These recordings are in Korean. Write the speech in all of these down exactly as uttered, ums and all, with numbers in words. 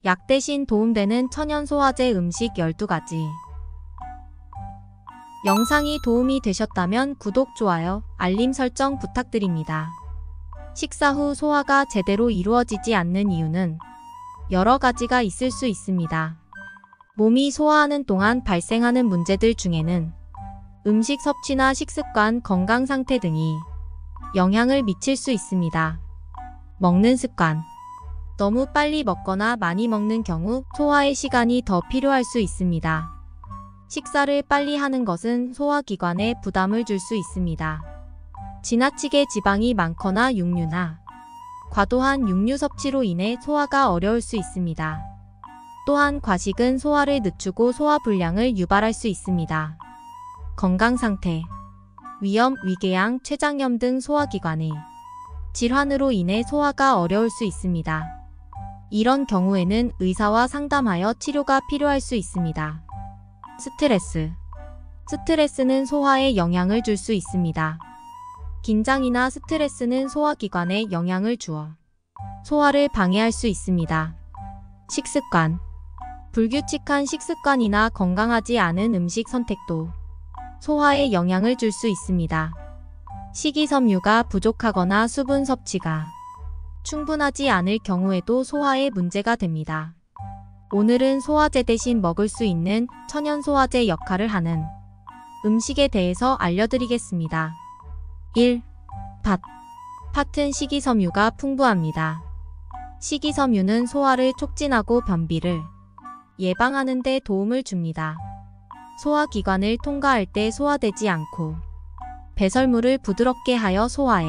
약 대신 도움되는 천연소화제 음식 열두 가지. 영상이 도움이 되셨다면 구독, 좋아요, 알림 설정 부탁드립니다. 식사 후 소화가 제대로 이루어지지 않는 이유는 여러 가지가 있을 수 있습니다. 몸이 소화하는 동안 발생하는 문제들 중에는 음식 섭취나 식습관, 건강 상태 등이 영향을 미칠 수 있습니다. 먹는 습관. 너무 빨리 먹거나 많이 먹는 경우 소화의 시간이 더 필요할 수 있습니다. 식사를 빨리 하는 것은 소화기관에 부담을 줄 수 있습니다. 지나치게 지방이 많거나 육류나 과도한 육류 섭취로 인해 소화가 어려울 수 있습니다. 또한 과식은 소화를 늦추고 소화불량을 유발할 수 있습니다. 건강 상태. 위염, 위궤양, 췌장염 등 소화기관의 질환으로 인해 소화가 어려울 수 있습니다. 이런 경우에는 의사와 상담하여 치료가 필요할 수 있습니다. 스트레스. 스트레스는 소화에 영향을 줄 수 있습니다. 긴장이나 스트레스는 소화기관에 영향을 주어 소화를 방해할 수 있습니다. 식습관. 불규칙한 식습관이나 건강하지 않은 음식 선택도 소화에 영향을 줄 수 있습니다. 식이섬유가 부족하거나 수분 섭취가 충분하지 않을 경우에도 소화에 문제가 됩니다. 오늘은 소화제 대신 먹을 수 있는 천연소화제 역할을 하는 음식에 대해서 알려드리겠습니다. 일. 팥. 팥은 식이섬유가 풍부합니다. 식이섬유는 소화를 촉진하고 변비를 예방하는 데 도움을 줍니다. 소화기관을 통과할 때 소화되지 않고 배설물을 부드럽게 하여 소화에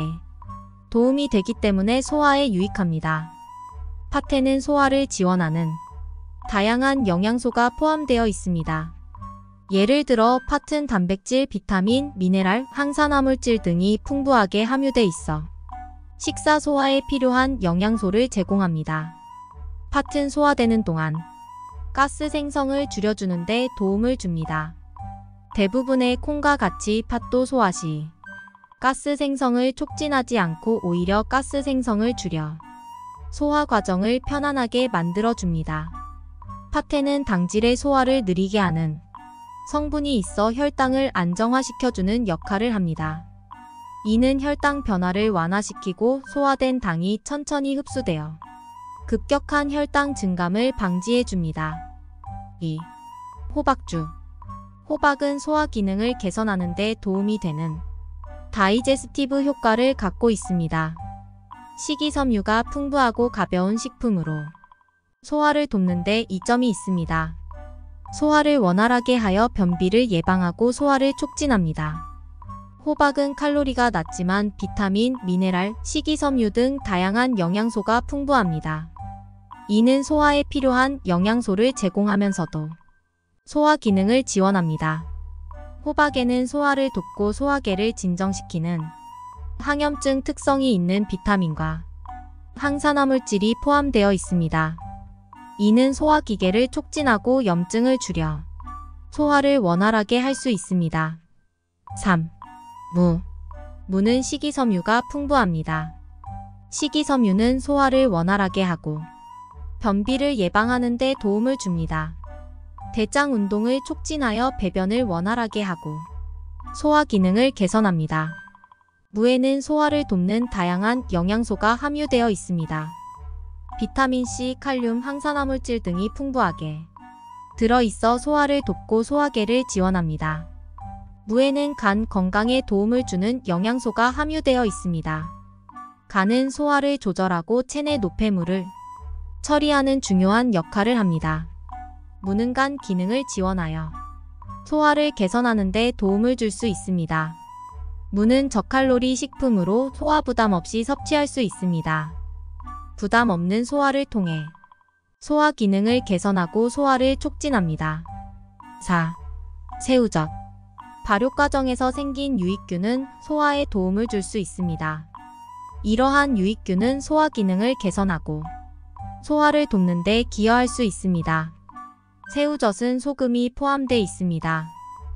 도움이 되기 때문에 소화에 유익합니다. 팥에는 소화를 지원하는 다양한 영양소가 포함되어 있습니다. 예를 들어 팥은 단백질, 비타민, 미네랄, 항산화물질 등이 풍부하게 함유돼 있어 식사 소화에 필요한 영양소를 제공합니다. 팥은 소화되는 동안 가스 생성을 줄여주는 데 도움을 줍니다. 대부분의 콩과 같이 팥도 소화 시 가스 생성을 촉진하지 않고 오히려 가스 생성을 줄여 소화 과정을 편안하게 만들어줍니다. 팥에는 당질의 소화를 느리게 하는 성분이 있어 혈당을 안정화시켜주는 역할을 합니다. 이는 혈당 변화를 완화시키고 소화된 당이 천천히 흡수되어 급격한 혈당 증감을 방지해줍니다. 이. 호박주. 호박은 소화 기능을 개선하는 데 도움이 되는 다이제스티브 효과를 갖고 있습니다. 식이섬유가 풍부하고 가벼운 식품으로 소화를 돕는 데 이점이 있습니다. 소화를 원활하게 하여 변비를 예방하고 소화를 촉진합니다. 호박은 칼로리가 낮지만 비타민, 미네랄, 식이섬유 등 다양한 영양소가 풍부합니다. 이는 소화에 필요한 영양소를 제공하면서도 소화 기능을 지원합니다. 호박에는 소화를 돕고 소화계를 진정시키는 항염증 특성이 있는 비타민과 항산화물질이 포함되어 있습니다. 이는 소화기계를 촉진하고 염증을 줄여 소화를 원활하게 할 수 있습니다. 삼. 무. 무는 식이섬유가 풍부합니다. 식이섬유는 소화를 원활하게 하고 변비를 예방하는 데 도움을 줍니다. 대장 운동을 촉진하여 배변을 원활하게 하고 소화 기능을 개선합니다. 무에는 소화를 돕는 다양한 영양소가 함유되어 있습니다. 비타민C, 칼륨, 항산화물질 등이 풍부하게 들어있어 소화를 돕고 소화계를 지원합니다. 무에는 간 건강에 도움을 주는 영양소가 함유되어 있습니다. 간은 소화를 조절하고 체내 노폐물을 처리하는 중요한 역할을 합니다. 무는 간 기능을 지원하여 소화를 개선하는 데 도움을 줄 수 있습니다. 무는 저칼로리 식품으로 소화 부담 없이 섭취할 수 있습니다. 부담 없는 소화를 통해 소화 기능을 개선하고 소화를 촉진합니다. 사. 새우젓. 발효 과정에서 생긴 유익균은 소화에 도움을 줄 수 있습니다. 이러한 유익균은 소화 기능을 개선하고 소화를 돕는 데 기여할 수 있습니다. 새우젓은 소금이 포함되어 있습니다.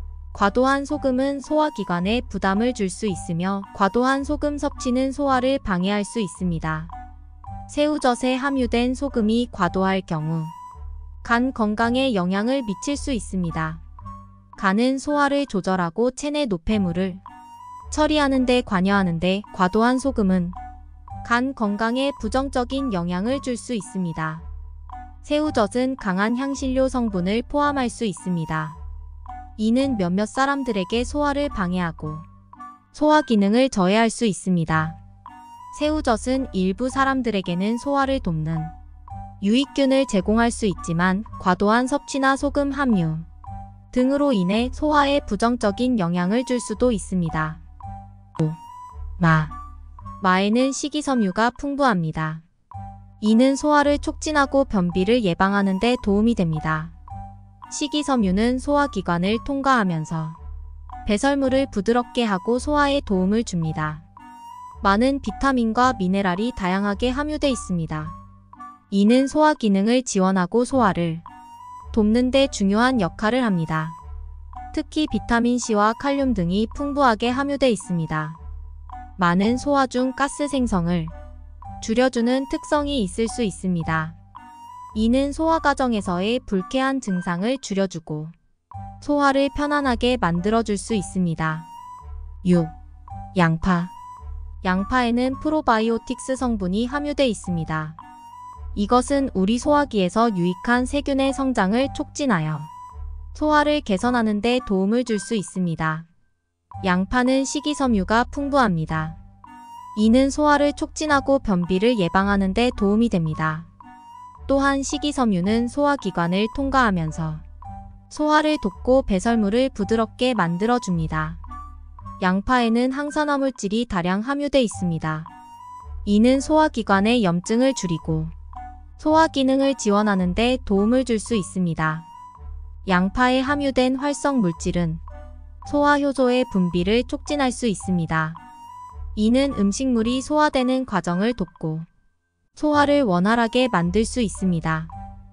과도한 소금은 소화기관에 부담을 줄 수 있으며 과도한 소금 섭취는 소화를 방해할 수 있습니다. 새우젓에 함유된 소금이 과도할 경우 간 건강에 영향을 미칠 수 있습니다. 간은 소화를 조절하고 체내 노폐물을 처리하는 데 관여하는데 과도한 소금은 간 건강에 부정적인 영향을 줄 수 있습니다. 새우젓은 강한 향신료 성분을 포함할 수 있습니다. 이는 몇몇 사람들에게 소화를 방해하고 소화 기능을 저해할 수 있습니다. 새우젓은 일부 사람들에게는 소화를 돕는 유익균을 제공할 수 있지만 과도한 섭취나 소금 함유 등으로 인해 소화에 부정적인 영향을 줄 수도 있습니다. 마. 마에는 식이섬유가 풍부합니다. 이는 소화를 촉진하고 변비를 예방하는 데 도움이 됩니다. 식이섬유는 소화기관을 통과하면서 배설물을 부드럽게 하고 소화에 도움을 줍니다. 많은 비타민과 미네랄이 다양하게 함유되어 있습니다. 이는 소화 기능을 지원하고 소화를 돕는 데 중요한 역할을 합니다. 특히 비타민C와 칼륨 등이 풍부하게 함유되어 있습니다. 마는 소화 중 가스 생성을 줄여주는 특성이 있을 수 있습니다. 이는 소화 과정에서의 불쾌한 증상을 줄여주고 소화를 편안하게 만들어줄 수 있습니다. 육. 양파. 양파에는 프로바이오틱스 성분이 함유되어 있습니다. 이것은 우리 소화기에서 유익한 세균의 성장을 촉진하여 소화를 개선하는 데 도움을 줄 수 있습니다. 양파는 식이섬유가 풍부합니다. 이는 소화를 촉진하고 변비를 예방하는 데 도움이 됩니다. 또한 식이섬유는 소화기관을 통과하면서 소화를 돕고 배설물을 부드럽게 만들어줍니다. 양파에는 항산화 물질이 다량 함유되어 있습니다. 이는 소화기관의 염증을 줄이고 소화 기능을 지원하는 데 도움을 줄 수 있습니다. 양파에 함유된 활성 물질은 소화 효소의 분비를 촉진할 수 있습니다. 이는 음식물이 소화되는 과정을 돕고 소화를 원활하게 만들 수 있습니다.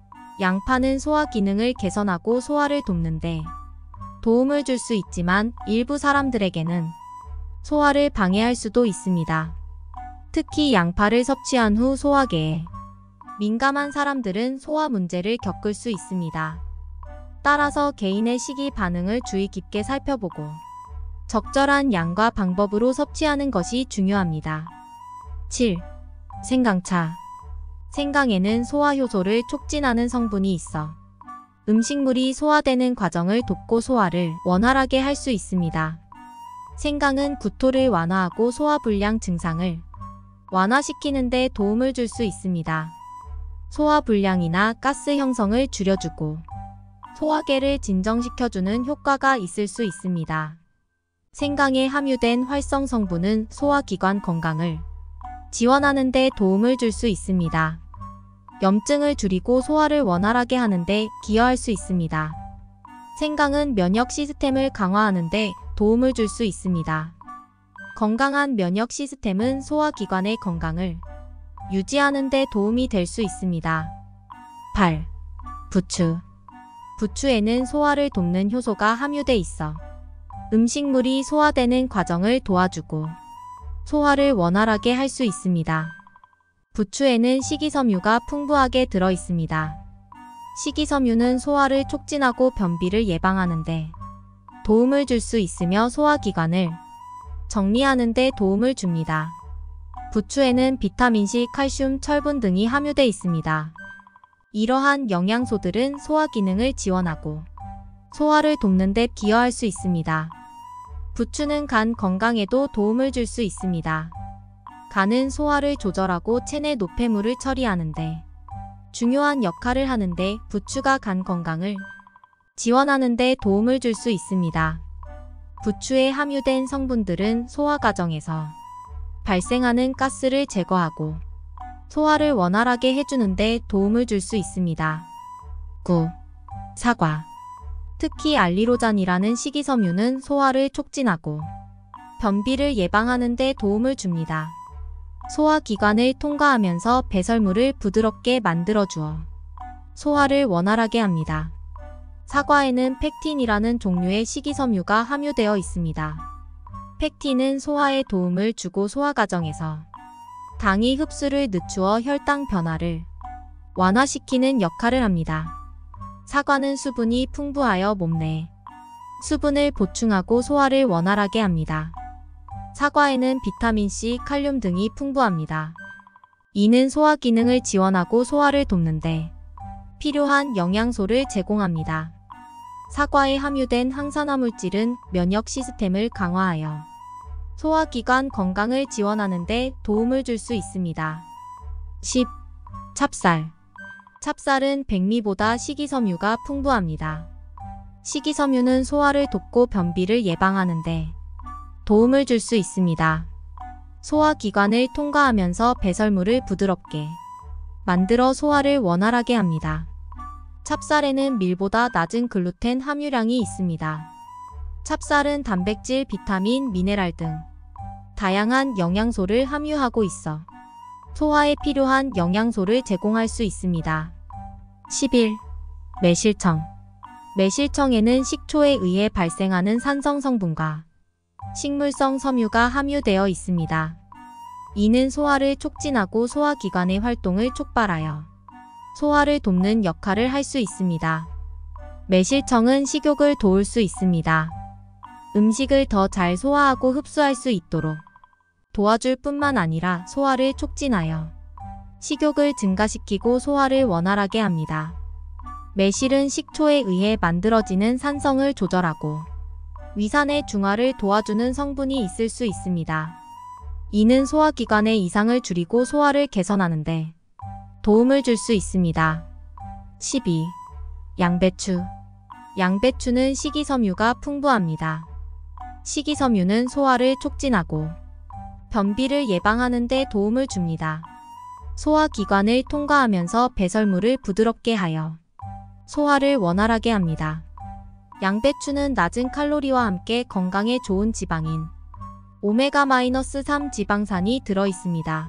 양파는 소화 기능을 개선하고 소화를 돕는데 도움을 줄 수 있지만 일부 사람들에게는 소화를 방해할 수도 있습니다. 특히 양파를 섭취한 후 소화계에 민감한 사람들은 소화 문제를 겪을 수 있습니다. 따라서 개인의 식이 반응을 주의 깊게 살펴보고 적절한 양과 방법으로 섭취하는 것이 중요합니다. 칠. 생강차. 생강에는 소화효소를 촉진하는 성분이 있어 음식물이 소화되는 과정을 돕고 소화를 원활하게 할 수 있습니다. 생강은 구토를 완화하고 소화불량 증상을 완화시키는 데 도움을 줄 수 있습니다. 소화불량이나 가스 형성을 줄여주고 소화계를 진정시켜주는 효과가 있을 수 있습니다. 생강에 함유된 활성 성분은 소화기관 건강을 지원하는 데 도움을 줄 수 있습니다. 염증을 줄이고 소화를 원활하게 하는 데 기여할 수 있습니다. 생강은 면역 시스템을 강화하는 데 도움을 줄 수 있습니다. 건강한 면역 시스템은 소화기관의 건강을 유지하는 데 도움이 될 수 있습니다. 팔. 부추. 부추에는 소화를 돕는 효소가 함유돼 있어 음식물이 소화되는 과정을 도와주고 소화를 원활하게 할 수 있습니다. 부추에는 식이섬유가 풍부하게 들어 있습니다. 식이섬유는 소화를 촉진하고 변비를 예방하는 데 도움을 줄 수 있으며 소화기관을 정리하는 데 도움을 줍니다. 부추에는 비타민C, 칼슘, 철분 등이 함유돼 있습니다. 이러한 영양소들은 소화 기능을 지원하고 소화를 돕는 데 기여할 수 있습니다. 부추는 간 건강에도 도움을 줄 수 있습니다. 간은 소화를 조절하고 체내 노폐물을 처리하는데 중요한 역할을 하는데 부추가 간 건강을 지원하는 데 도움을 줄 수 있습니다. 부추에 함유된 성분들은 소화 과정에서 발생하는 가스를 제거하고 소화를 원활하게 해주는 데 도움을 줄 수 있습니다. 구. 사과. 특히 알리로잔이라는 식이섬유는 소화를 촉진하고 변비를 예방하는 데 도움을 줍니다. 소화기관을 통과하면서 배설물을 부드럽게 만들어주어 소화를 원활하게 합니다. 사과에는 펙틴이라는 종류의 식이섬유가 함유되어 있습니다. 펙틴은 소화에 도움을 주고 소화 과정에서 당이 흡수를 늦추어 혈당 변화를 완화시키는 역할을 합니다. 사과는 수분이 풍부하여 몸 내 수분을 보충하고 소화를 원활하게 합니다. 사과에는 비타민C, 칼륨 등이 풍부합니다. 이는 소화 기능을 지원하고 소화를 돕는데 필요한 영양소를 제공합니다. 사과에 함유된 항산화 물질은 면역 시스템을 강화하여 소화기관 건강을 지원하는 데 도움을 줄 수 있습니다. 십. 찹쌀. 찹쌀은 백미보다 식이섬유가 풍부합니다. 식이섬유는 소화를 돕고 변비를 예방하는 데 도움을 줄 수 있습니다. 소화기관을 통과하면서 배설물을 부드럽게 만들어 소화를 원활하게 합니다. 찹쌀에는 밀보다 낮은 글루텐 함유량이 있습니다. 찹쌀은 단백질, 비타민, 미네랄 등 다양한 영양소를 함유하고 있어 소화에 필요한 영양소를 제공할 수 있습니다. 십일. 매실청. 매실청에는 식초에 의해 발생하는 산성 성분과 식물성 섬유가 함유되어 있습니다. 이는 소화를 촉진하고 소화기관의 활동을 촉발하여 소화를 돕는 역할을 할 수 있습니다. 매실청은 식욕을 도울 수 있습니다. 음식을 더 잘 소화하고 흡수할 수 있도록 도와줄 뿐만 아니라 소화를 촉진하여 식욕을 증가시키고 소화를 원활하게 합니다. 매실은 식초에 의해 만들어지는 산성을 조절하고 위산의 중화를 도와주는 성분이 있을 수 있습니다. 이는 소화기관의 이상을 줄이고 소화를 개선하는 데 도움을 줄 수 있습니다. 십이. 양배추. 양배추는 식이섬유가 풍부합니다. 식이섬유는 소화를 촉진하고 변비를 예방하는 데 도움을 줍니다. 소화기관을 통과하면서 배설물을 부드럽게 하여 소화를 원활하게 합니다. 양배추는 낮은 칼로리와 함께 건강에 좋은 지방인 오메가 삼 지방산이 들어있습니다.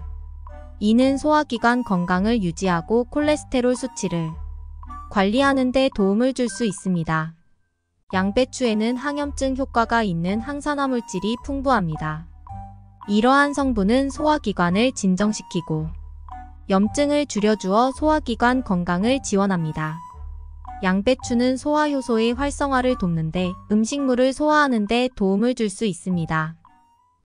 이는 소화기관 건강을 유지하고 콜레스테롤 수치를 관리하는 데 도움을 줄 수 있습니다. 양배추에는 항염증 효과가 있는 항산화 물질이 풍부합니다. 이러한 성분은 소화기관을 진정시키고 염증을 줄여주어 소화기관 건강을 지원합니다. 양배추는 소화효소의 활성화를 돕는데 음식물을 소화하는 데 도움을 줄 수 있습니다.